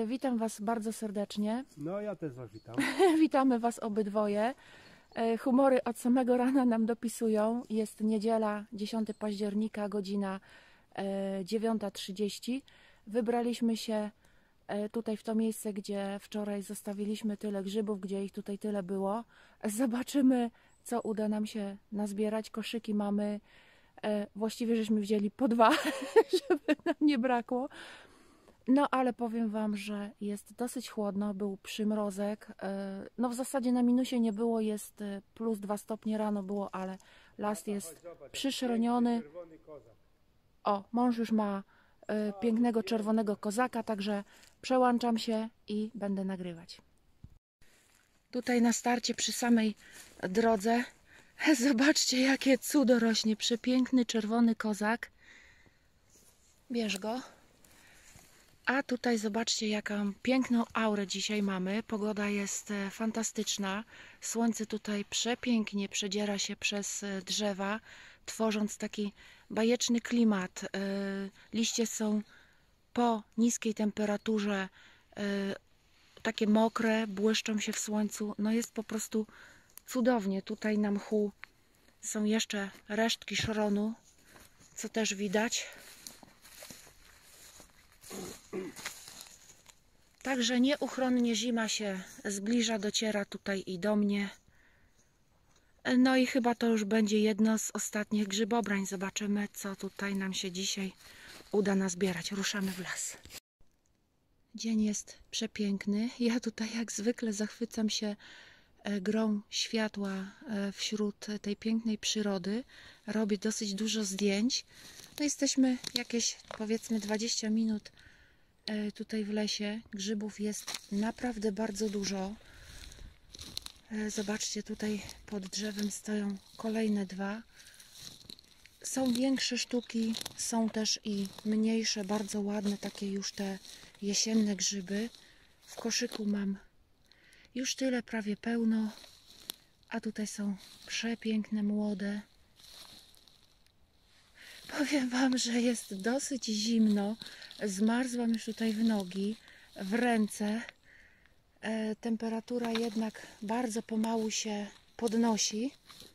Witam Was bardzo serdecznie. No, ja też Was witam. Witamy Was obydwoje. Humory od samego rana nam dopisują. Jest niedziela, 10 października, godzina 9:30. Wybraliśmy się tutaj w to miejsce, gdzie wczoraj zostawiliśmy tyle grzybów, gdzie ich tutaj tyle było. Zobaczymy, co uda nam się nazbierać. Koszyki mamy, właściwie żeśmy wzięli po 2, żeby nam nie brakło. No ale powiem Wam, że jest dosyć chłodno, był przymrozek, no w zasadzie na minusie nie było, jest plus 2 stopnie rano było, ale las jest przyszroniony. O, mąż już ma pięknego czerwonego kozaka, także przełączam się i będę nagrywać. Tutaj na starcie przy samej drodze, zobaczcie jakie cudo rośnie, przepiękny czerwony kozak. Bierz go. A tutaj zobaczcie, jaką piękną aurę dzisiaj mamy. Pogoda jest fantastyczna. Słońce tutaj przepięknie przedziera się przez drzewa, tworząc taki bajeczny klimat. Liście są po niskiej temperaturze takie mokre, błyszczą się w słońcu. No jest po prostu cudownie. Tutaj na mchu są jeszcze resztki szronu, co też widać. Także nieuchronnie zima się zbliża, dociera tutaj i do mnie. No i chyba to już będzie jedno z ostatnich grzybobrań. Zobaczymy, co tutaj nam się dzisiaj uda nazbierać. Ruszamy w las. Dzień jest przepiękny. Ja tutaj jak zwykle zachwycam się grą światła wśród tej pięknej przyrody. Robię dosyć dużo zdjęć. No jesteśmy jakieś powiedzmy 20 minut tutaj w lesie. Grzybów jest naprawdę bardzo dużo. Zobaczcie, tutaj pod drzewem stoją kolejne 2. Są większe sztuki, są też i mniejsze, bardzo ładne, takie już te jesienne grzyby. W koszyku mam już tyle, prawie pełno. A tutaj są przepiękne, młode. Powiem Wam, że jest dosyć zimno. Zmarzłam już tutaj w nogi, w ręce. Temperatura jednak bardzo pomału się podnosi.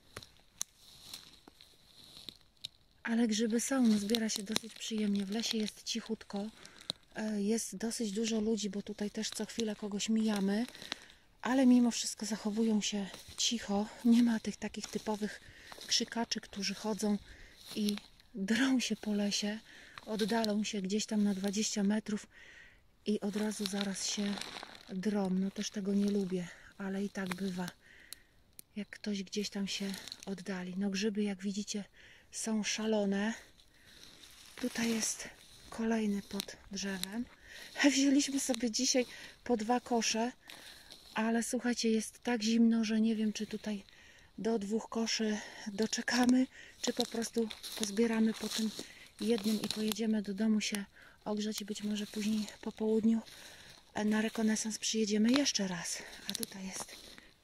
Ale grzyby są, no zbiera się dosyć przyjemnie. W lesie jest cichutko. Jest dosyć dużo ludzi, bo tutaj też co chwilę kogoś mijamy. Ale mimo wszystko zachowują się cicho. Nie ma tych takich typowych krzykaczy, którzy chodzą i drą się po lesie, oddalą się gdzieś tam na 20 metrów i od razu zaraz się drą. No też tego nie lubię, ale i tak bywa, jak ktoś gdzieś tam się oddali. No grzyby, jak widzicie, są szalone. Tutaj jest kolejny pod drzewem. Wzięliśmy sobie dzisiaj po 2 kosze, ale słuchajcie, jest tak zimno, że nie wiem, czy tutaj do 2 koszy doczekamy, czy po prostu pozbieramy po tym jednym i pojedziemy do domu się ogrzać i być może później po południu na rekonesans przyjedziemy jeszcze raz. A tutaj jest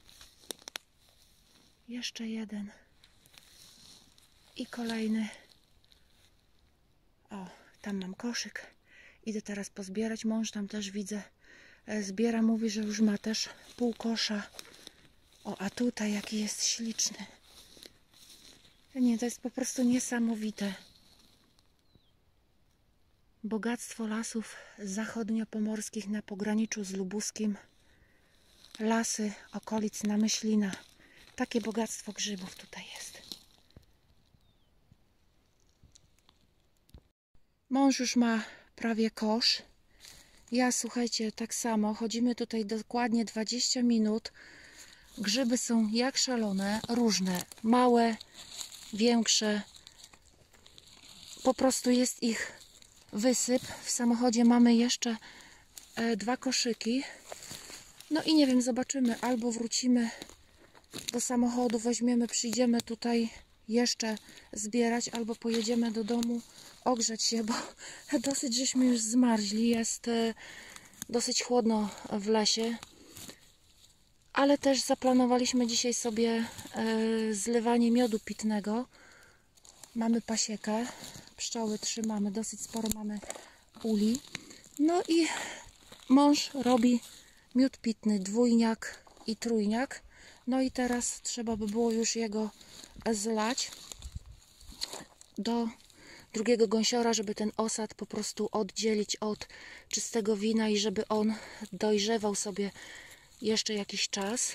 jeszcze jeden i kolejny. O, tam mam koszyk. Idę teraz pozbierać. Mąż tam też widzę zbiera, mówi, że już ma też pół kosza. O, a tutaj jaki jest śliczny. Nie, to jest po prostu niesamowite. Bogactwo lasów zachodniopomorskich na pograniczu z lubuskim. Lasy okolic Namyślina. Takie bogactwo grzybów tutaj jest. Mąż już ma prawie kosz. Ja, słuchajcie, tak samo. Chodzimy tutaj dokładnie 20 minut. Grzyby są jak szalone, różne, małe, większe. Po prostu jest ich wysyp. W samochodzie mamy jeszcze 2 koszyki. No i nie wiem, zobaczymy. Albo wrócimy do samochodu, weźmiemy, przyjdziemy tutaj jeszcze zbierać, albo pojedziemy do domu ogrzać się, bo dosyć żeśmy już zmarzli. Jest dosyć chłodno w lesie. Ale też zaplanowaliśmy dzisiaj sobie zlewanie miodu pitnego. Mamy pasiekę, pszczoły trzymamy, dosyć sporo mamy uli. No i mąż robi miód pitny dwójniak i trójniak. No i teraz trzeba by było już jego zlać do drugiego gąsiora, żeby ten osad po prostu oddzielić od czystego wina i żeby on dojrzewał sobie jeszcze jakiś czas.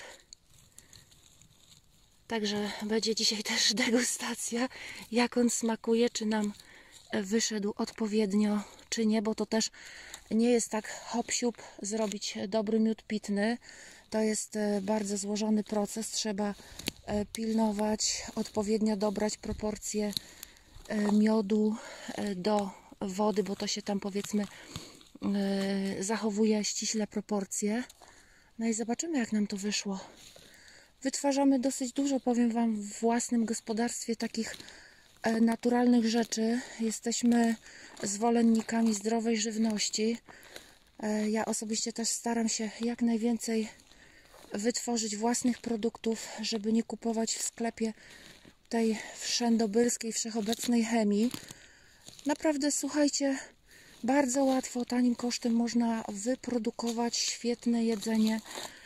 Także będzie dzisiaj też degustacja, jak on smakuje, czy nam wyszedł odpowiednio, czy nie, bo to też nie jest tak hop-siup zrobić dobry miód pitny. To jest bardzo złożony proces, trzeba pilnować, odpowiednio dobrać proporcje miodu do wody, bo to się tam, powiedzmy, zachowuje ściśle proporcje. No i zobaczymy, jak nam to wyszło. Wytwarzamy dosyć dużo, powiem Wam, w własnym gospodarstwie takich naturalnych rzeczy. Jesteśmy zwolennikami zdrowej żywności. Ja osobiście też staram się jak najwięcej wytworzyć własnych produktów, żeby nie kupować w sklepie tej wszędobylskiej, wszechobecnej chemii. Naprawdę, słuchajcie, bardzo łatwo, tanim kosztem można wyprodukować świetne jedzenie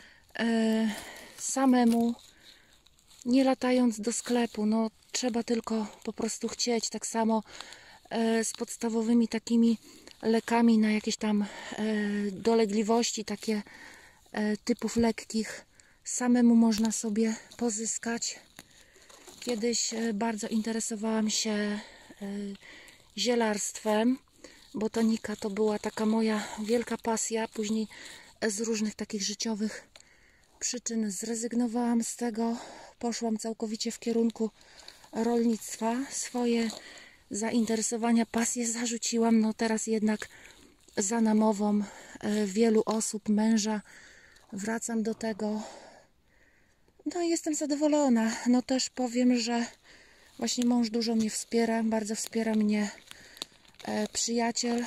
samemu, nie latając do sklepu. No, trzeba tylko po prostu chcieć. Tak samo z podstawowymi takimi lekami na jakieś tam dolegliwości, takie typów lekkich, samemu można sobie pozyskać. Kiedyś bardzo interesowałam się zielarstwem. Botanika to była taka moja wielka pasja. Później z różnych takich życiowych przyczyn zrezygnowałam z tego. Poszłam całkowicie w kierunku rolnictwa. Swoje zainteresowania, pasje zarzuciłam. No teraz jednak za namową wielu osób, męża, wracam do tego. No i jestem zadowolona. No też powiem, że właśnie mąż dużo mnie wspiera. Bardzo wspiera mnie przyjaciel,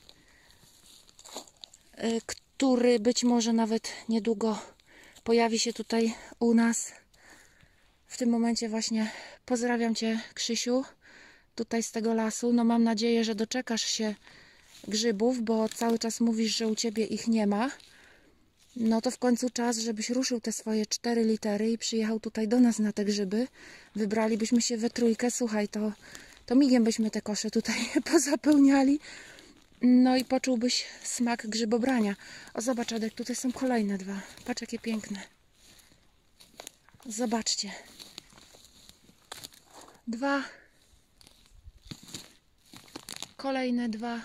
który być może nawet niedługo pojawi się tutaj u nas. W tym momencie właśnie pozdrawiam Cię, Krzysiu, tutaj z tego lasu. No mam nadzieję, że doczekasz się grzybów, bo cały czas mówisz, że u Ciebie ich nie ma. No to w końcu czas, żebyś ruszył te swoje 4 litery i przyjechał tutaj do nas na te grzyby. Wybralibyśmy się we trójkę. Słuchaj, to migiem byśmy te kosze tutaj pozapełniali. No i poczułbyś smak grzybobrania. O, zobacz, Adek, tutaj są kolejne dwa. Patrz, jakie piękne. Zobaczcie. Dwa. Kolejne dwa.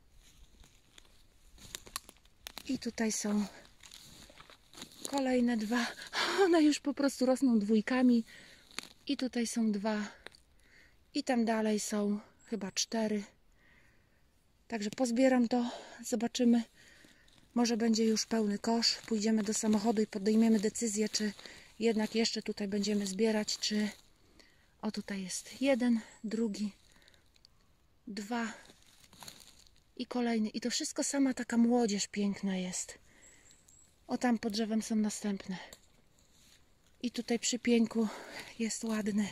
I tutaj są kolejne dwa. One już po prostu rosną dwójkami. I tutaj są dwa. I tam dalej są chyba 4. Także pozbieram to. Zobaczymy. Może będzie już pełny kosz. Pójdziemy do samochodu i podejmiemy decyzję, czy jednak jeszcze tutaj będziemy zbierać, czy... O, tutaj jest 1, drugi, 2 i kolejny. I to wszystko sama taka młodzież piękna jest. O, tam pod drzewem są następne. I tutaj przy pieńku jest ładny.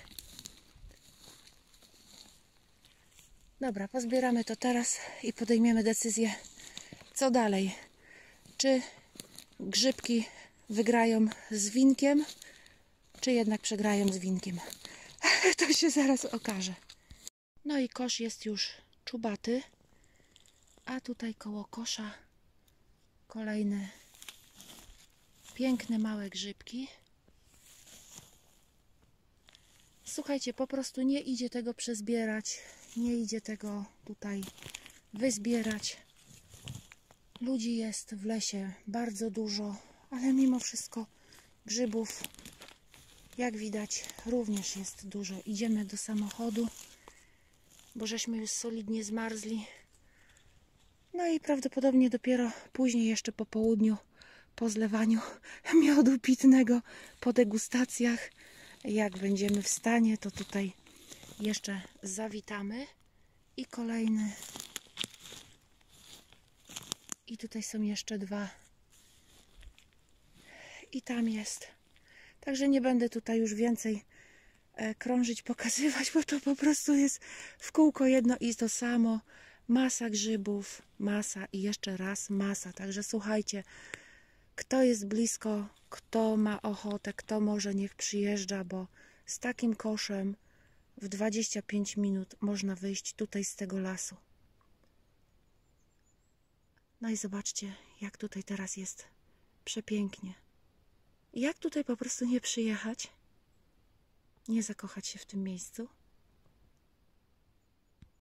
Dobra, pozbieramy to teraz i podejmiemy decyzję, co dalej. Czy grzybki wygrają z winkiem, czy jednak przegrają z winkiem. To się zaraz okaże. No i kosz jest już czubaty. A tutaj koło kosza kolejne piękne małe grzybki. Słuchajcie, po prostu nie idzie tego przezbierać. Nie idzie tego tutaj wyzbierać. Ludzi jest w lesie bardzo dużo, ale mimo wszystko grzybów, jak widać, również jest dużo. Idziemy do samochodu, bo żeśmy już solidnie zmarzli. No i prawdopodobnie dopiero później, jeszcze po południu, po zlewaniu miodu pitnego, po degustacjach, jak będziemy w stanie, to tutaj jeszcze zawitamy. I kolejny. I tutaj są jeszcze 2. I tam jest. Także nie będę tutaj już więcej krążyć, pokazywać, bo to po prostu jest w kółko jedno i to samo. Masa grzybów, masa i jeszcze raz masa. Także słuchajcie, kto jest blisko, kto ma ochotę, kto może, niech przyjeżdża, bo z takim koszem w 25 minut można wyjść tutaj z tego lasu. No i zobaczcie, jak tutaj teraz jest przepięknie. Jak tutaj po prostu nie przyjechać? Nie zakochać się w tym miejscu?